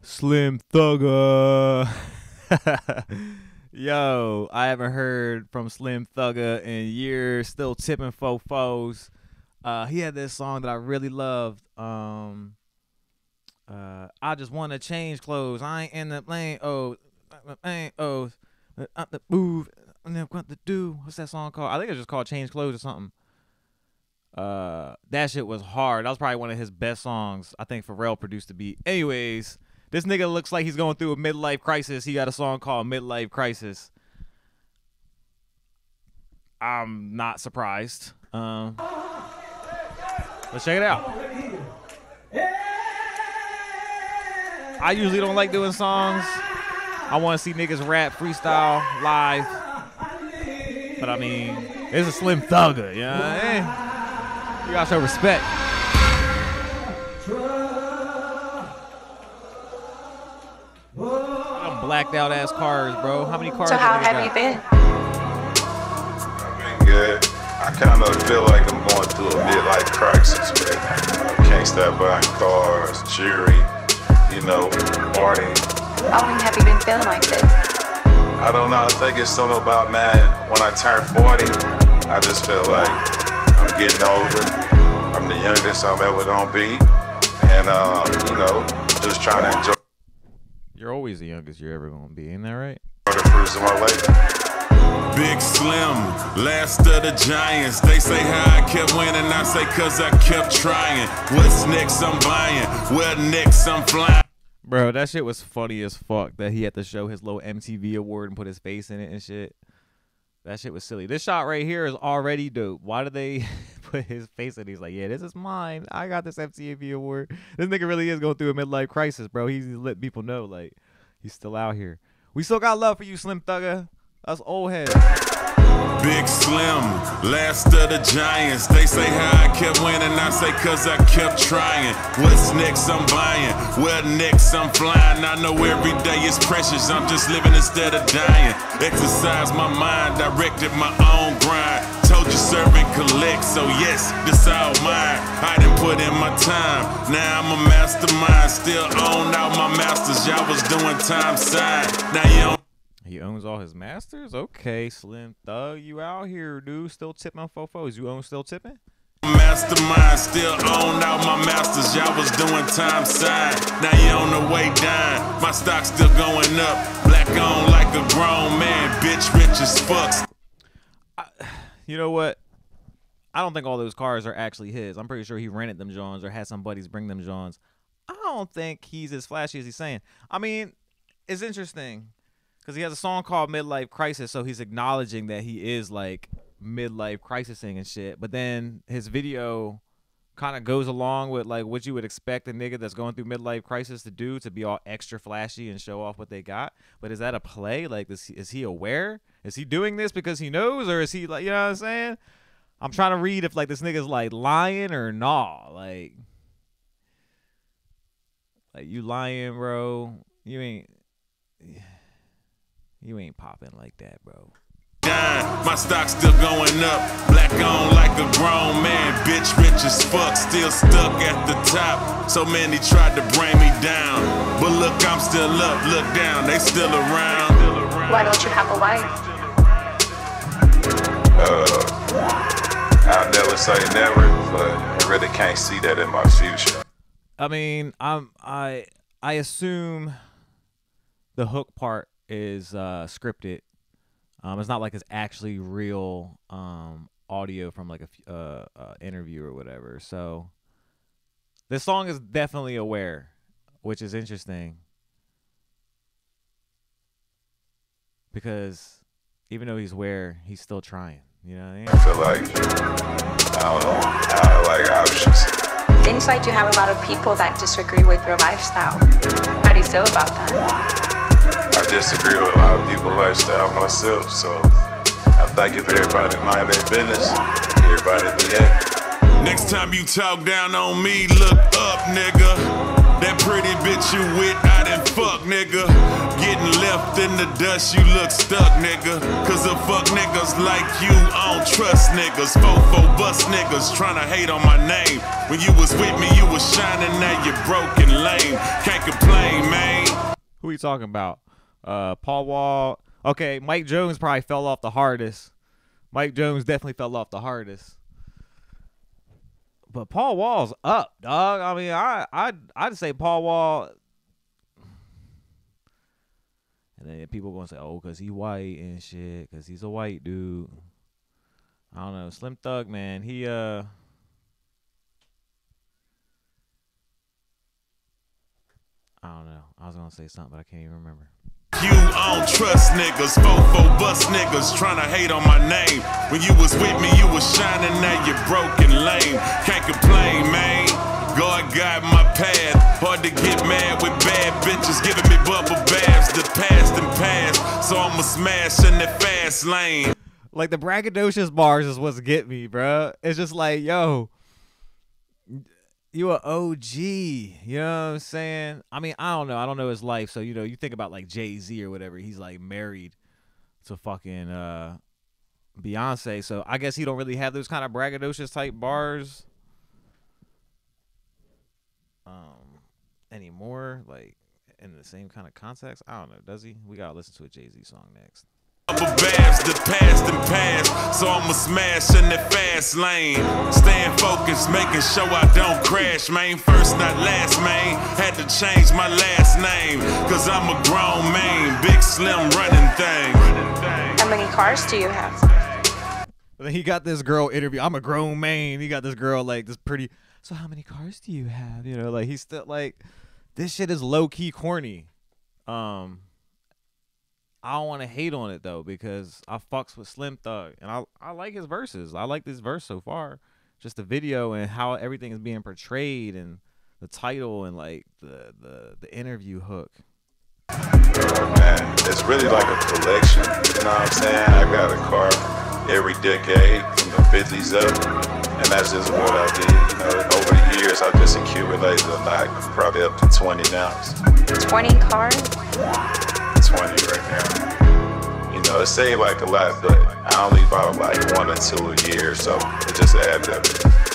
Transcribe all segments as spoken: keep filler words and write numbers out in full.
Slim Thugger. Yo, I haven't heard from Slim Thugger in years. Still tipping fofos. Uh, he had this song that I really loved. Um, uh, I just want to change clothes. I ain't in the lane. Oh, I ain't oh, up the move. I never what to do. What's that song called? I think it's just called Change Clothes or something. Uh, that shit was hard. That was probably one of his best songs. I think Pharrell produced the beat. Anyways, this nigga looks like he's going through a midlife crisis. He got a song called Midlife Crisis. I'm not surprised. Um, let's check it out. I usually don't like doing songs. I want to see niggas rap freestyle live. But I mean, it's a Slim Thugger, you know what I mean? You gotta show respect. Them blacked out ass cars, bro. How many cars? So how have you been? I've been good. I kind of feel like I'm going through a midlife crisis, man. I can't stop buying cars, jewelry, you know, partying. How long have you been feeling like this? I don't know. I think it's something about, man, when I turn forty, I just feel like I'm getting older. I'm the youngest I'm ever gonna be. And, uh, you know, just trying to enjoy. You're always the youngest you're ever gonna be, ain't that right? The fruits of my labor. Big Slim, last of the giants. They say how I kept winning, I say cause I kept trying. What's next I'm buying, what next I'm flying. Bro, that shit was funny as fuck that he had to show his little M T V award and put his face in it and shit. That shit was silly. This shot right here is already dope. Why did they put his face in it? He's like, yeah, this is mine. I got this M T V award. This nigga really is going through a midlife crisis, bro. He's letting people know, like, he's still out here. We still got love for you, Slim Thugger. Us old heads. Big Slim, last of the giants. They say how I kept winning, I say cause I kept trying. What's next I'm buying, what next I'm flying. I know every day is precious, I'm just living instead of dying. Exercise my mind, directed my own grind. Told you serve and collect, so yes, this all mine. I done put in my time, now I'm a mastermind. Still own all my masters, y'all was doing time side. Now you don't. He owns all his masters? Okay, Slim Thug, you out here, dude. Still tipping fofos. You own still tipping? Mastermind, still own all my masters. Y'all was doing time side. Now you on the way down. My stock's still going up. Black on like a grown man. Bitch rich as fuck. I, you know what? I don't think all those cars are actually his. I'm pretty sure he rented them Johns or had some buddies bring them Johns. I don't think he's as flashy as he's saying. I mean, it's interesting. Because he has a song called Midlife Crisis, so he's acknowledging that he is, like, midlife crisising and shit. But then his video kind of goes along with, like, what you would expect a nigga that's going through midlife crisis to do, to be all extra flashy and show off what they got. But is that a play? Like, is he, is he aware? Is he doing this because he knows? Or is he, like, you know what I'm saying? I'm trying to read if, like, this nigga's, like, lying or nah. Like, like you lying, bro. You ain't... You ain't popping like that, bro. My stock's still going up. Black on like a grown man. Bitch rich as fuck. Still stuck at the top. So many tried to bring me down. But look, I'm still up. Look down. They still around. Why don't you have a wife? Uh, I'll never say never, but I really can't see that in my future. I mean, I'm I I assume the hook part is uh scripted. Um it's not like it's actually real um audio from like a uh, uh interview or whatever. So this song is definitely aware, which is interesting, because even though he's aware, he's still trying, you know what I mean? I feel like I don't know, I have like options. Seems like you have a lot of people that disagree with your lifestyle. How do you feel about that? I disagree with a lot of people's lifestyle myself, so I think if everybody mind their business, everybody be happy. Next time you talk down on me, look up, nigga. That pretty bitch you with, I done fuck, nigga. Getting left in the dust, you look stuck, nigga. Cause the fuck niggas like you, I don't trust niggas. Fofo bust niggas tryna hate on my name. When you was with me, you was shining, now you broke and lame. Can't complain, man. Who are you talking about? Uh, Paul Wall. Okay, Mike Jones probably fell off the hardest. Mike Jones definitely fell off the hardest. But Paul Wall's up, dog. I mean, I I I'd say Paul Wall. And then people gonna say, oh, cause he white and shit, cause he's a white dude. I don't know. Slim Thug, man, he uh. I don't know. I was gonna say something, but I can't even remember. You don't trust niggas, fofo bust niggas tryna hate on my name. When you was with me, you was shining, now you broken lame. Can't complain, man. God got my path. Hard to get mad with bad bitches giving me bubble baths. The past and past, so I'ma smash in the fast lane. Like the braggadocious bars is what's get me, bro. It's just like, yo, you a O G, you know what I'm saying? I mean, I don't know. I don't know his life. So, you know, you think about like Jay-Z or whatever. He's like married to fucking uh, Beyonce. So I guess he don't really have those kind of braggadocious type bars um, anymore. Like in the same kind of context. I don't know. Does he? We got to listen to a Jay-Z song next. Babs, the past and past, so I'ma smash in the fast lane. Staying focused, making sure I don't crash, man. First, not last, man. Had to change my last name, cause I'm a grown man. Big Slim running thing. How many cars do you have? Then he got this girl interview. I'm a grown man. He got this girl like this pretty. So how many cars do you have? You know, like he's still like, this shit is low key corny. Um. I don't want to hate on it though because I fucks with Slim Thug and I I like his verses. I like this verse so far. Just the video and how everything is being portrayed and the title and like the the, the interview hook. Oh, man, it's really like a collection. You know what I'm saying? I got a car every decade from the fifties up, and that's just what I did. You know, over the years I just accumulated a lot, probably up to twenty now. twenty cars? twenty right now. You know, it seemed like a lot, but I only bought like one or two a year, so it just adds up.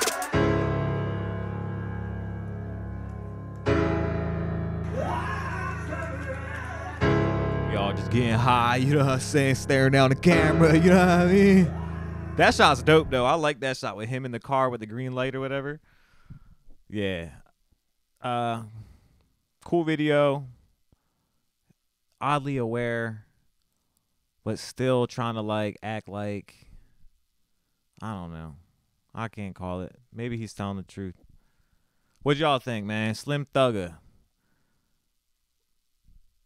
Y'all just getting high, you know what I'm saying? Staring down the camera, you know what I mean? That shot's dope though. I like that shot with him in the car with the green light or whatever. Yeah. Uh, cool video. Oddly aware, but still trying to like act like, I don't know. I can't call it. Maybe he's telling the truth. What y'all think, man? Slim Thugger.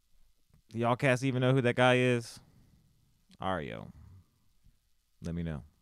Y'all cats even know who that guy is? Ario. Let me know.